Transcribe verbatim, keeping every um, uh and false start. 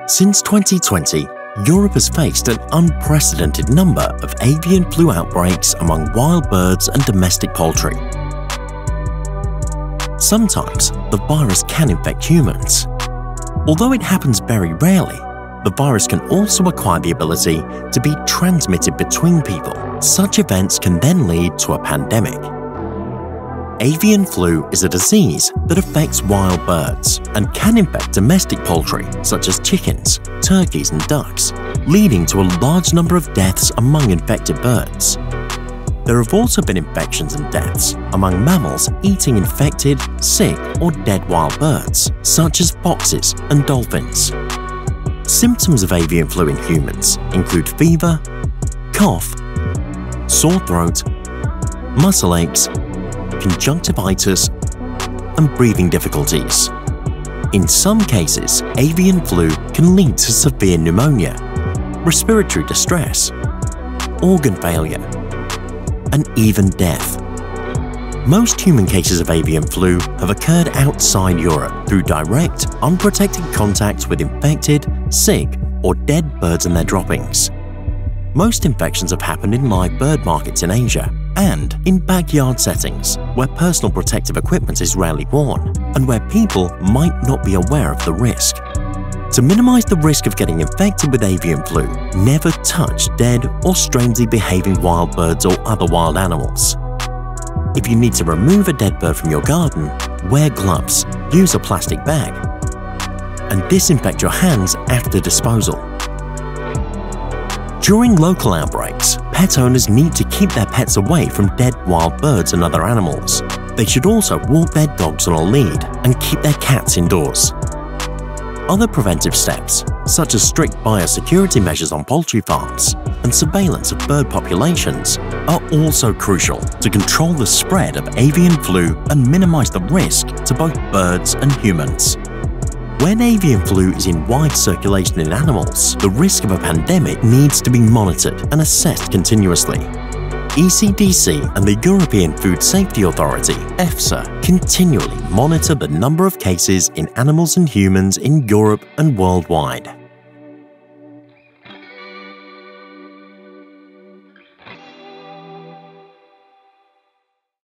Since twenty twenty, Europe has faced an unprecedented number of avian flu outbreaks among wild birds and domestic poultry. Sometimes, the virus can infect humans. Although it happens very rarely, the virus can also acquire the ability to be transmitted between people. Such events can then lead to a pandemic. Avian flu is a disease that affects wild birds and can infect domestic poultry such as chickens, turkeys and ducks, leading to a large number of deaths among infected birds. There have also been infections and deaths among mammals eating infected, sick or dead wild birds, such as foxes and dolphins. Symptoms of avian flu in humans include fever, cough, sore throat, muscle aches, conjunctivitis, and breathing difficulties. In some cases, avian flu can lead to severe pneumonia, respiratory distress, organ failure, and even death. Most human cases of avian flu have occurred outside Europe through direct, unprotected contact with infected, sick, or dead birds and their droppings. Most infections have happened in live bird markets in Asia and in backyard settings where personal protective equipment is rarely worn and where people might not be aware of the risk. To minimize the risk of getting infected with avian flu, never touch dead or strangely behaving wild birds or other wild animals. If you need to remove a dead bird from your garden, wear gloves, use a plastic bag, and disinfect your hands after disposal. During local outbreaks, pet owners need to keep their pets away from dead wild birds and other animals. They should also walk their dogs on a lead and keep their cats indoors. Other preventive steps, such as strict biosecurity measures on poultry farms and surveillance of bird populations, are also crucial to control the spread of avian flu and minimize the risk to both birds and humans. When avian flu is in wide circulation in animals, the risk of a pandemic needs to be monitored and assessed continuously. E C D C and the European Food Safety Authority, EFSA, continually monitor the number of cases in animals and humans in Europe and worldwide.